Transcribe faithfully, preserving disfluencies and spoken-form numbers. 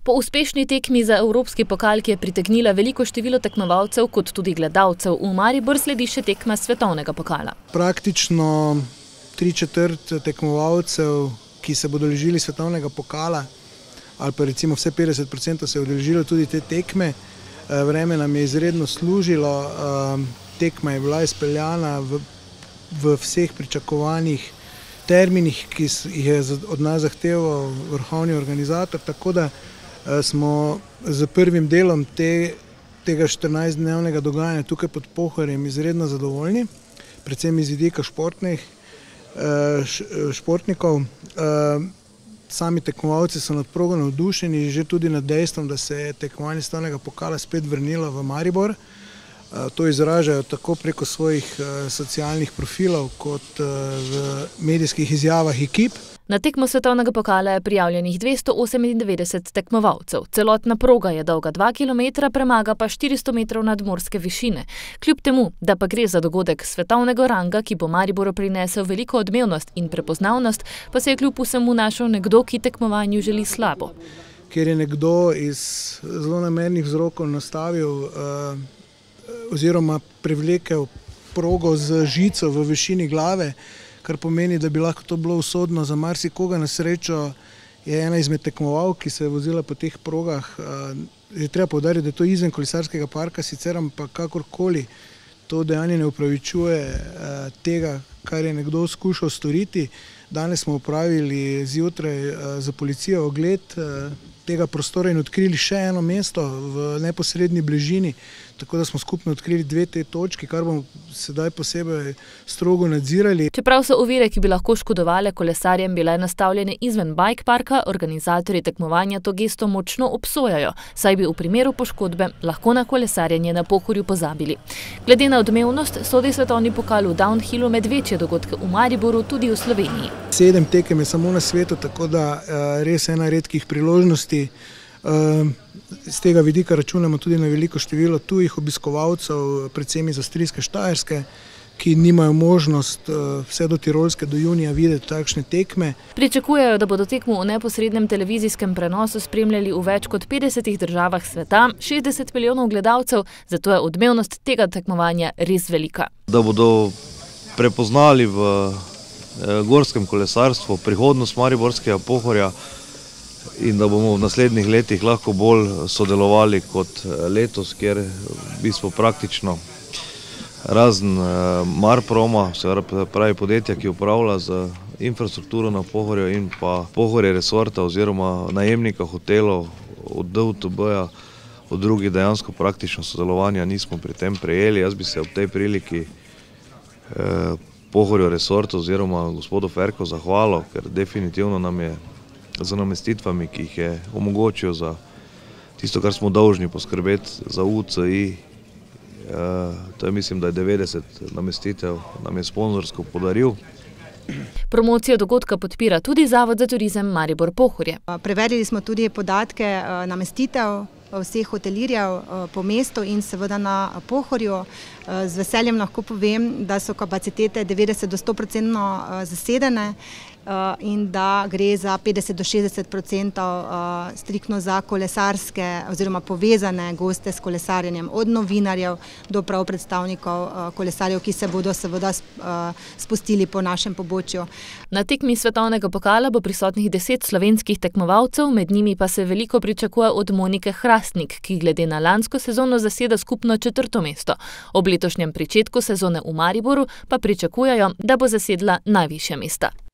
Po uspešni tekmi za evropski pokal, ki je pritegnila veliko število tekmovalcev kot tudi gledalcev, v Maribor sledi še tekma svetovnega pokala. Praktično tri četrt tekmovalcev, ki se bodo udeležili svetovnega pokala, ali pa recimo vse petdeset procentov se je udeležilo tudi te tekme. Vreme nam je izredno služilo, tekma je bila izpeljana v, v vseh pričakovanih terminih, ki jih je od nas zahteval vrhovni organizator, tako da smo z prvim delom te, tega štirinajstdnevnega dogajanja tukaj pod Pohorjem izredno zadovoljni, predvsem iz vidika športnih, športnikov. Sami tekmovalci so nad progo navdušeni, že tudi nad dejstvom, da se je tekmovanje svetovnega pokala spet vrnilo v Maribor. To izražajo tako preko svojih socialnih profilov kot v medijskih izjavah ekip. Na tekmo svetovnega pokala je prijavljenih dvesto osemindevetdeset tekmovalcev. Celotna proga je dolga dva kilometra, premaga pa štiristo metrov nadmorske višine. Kljub temu, da pa gre za dogodek svetovnega ranga, ki bo Mariboru prinesel veliko odmevnost in prepoznavnost, pa se je kljub vsemu našel nekdo, ki tekmovanju želi slabo. Ker je nekdo iz zelo namernih vzrokov nastavil eh, oziroma privlekel progo z žico v višini glave, kar pomeni, da bi lahko to bilo usodno za marsikoga. Na srečo je ena izmed tekmovalk, ki se je vozila po teh progah. Je treba poudariti, da je to izven kolesarskega parka, sicer pa kakorkoli to dejanje ne upravičuje tega, kar je nekdo skušal storiti. Danes smo opravili zjutraj za policijo ogled tega prostora in odkrili še eno mesto v neposredni bližini, tako da smo skupno odkrili dve te točki, kar bomo sedaj posebej strogo nadzirali. Čeprav so ovire, ki bi lahko škodovale kolesarjem, bile nastavljene izven bike parka, organizatorji tekmovanja to gesto močno obsojajo, saj bi v primeru poškodbe lahko na kolesarjenje na Pohorju pozabili. Glede na odmevnost sodi svetovni pokal v downhillu med večje dogodke v Mariboru, tudi v Sloveniji. Sedem tekem je samo na svetu, tako da res ena redkih priložnosti. Z tega vidika računamo tudi na veliko število tujih obiskovalcev, predvsem iz avstrijske Štajerske, ki nimajo možnost vse do Tirolske do junija videti takšne tekme. Pričakujejo, da bodo tekmo v neposrednem televizijskem prenosu spremljali v več kot petdesetih državah sveta, šestdeset milijonov gledalcev, zato je odmevnost tega tekmovanja res velika. Da bodo prepoznali v gorskem kolesarstvu prihodnost mariborskega Pohorja in da bomo v naslednjih letih lahko bolj sodelovali kot letos, kjer v bistvu praktično razen Marproma, se pravi podjetja, ki upravlja z infrastrukturo na Pohorju, in pa Pohorje resorta oziroma najemnika hotelov od D U T B-ja, od drugih dejansko praktično sodelovanja nismo pri tem prejeli. Jaz bi se ob tej priliki Pohorju resorta oziroma gospodu Ferko zahvalil, ker definitivno nam je za namestitvami, ki jih je omogočil za tisto, kar smo dolžni poskrbeti za U C I. To je, mislim, da je devetdeset namestitev, nam je sponzorsko podaril. Promocijo dogodka podpira tudi Zavod za turizem Maribor Pohorje. Preverili smo tudi podatke namestitev vseh hotelirjev po mestu in seveda na Pohorju. Z veseljem lahko povem, da so kapacitete devetdeset do sto procentno zasedene in da gre za petdeset do šestdeset procentov striktno za kolesarske oziroma povezane goste s kolesarjenjem, od novinarjev do prav predstavnikov kolesarjev, ki se bodo seveda spustili po našem pobočju. Na tekmi svetovnega pokala bo prisotnih deset slovenskih tekmovalcev, med njimi pa se veliko pričakuje od Monike Hrastnik, ki glede na lansko sezono zaseda skupno četrto mesto. Ob letošnjem pričetku sezone v Mariboru pa pričakujejo, da bo zasedla najvišja mesta.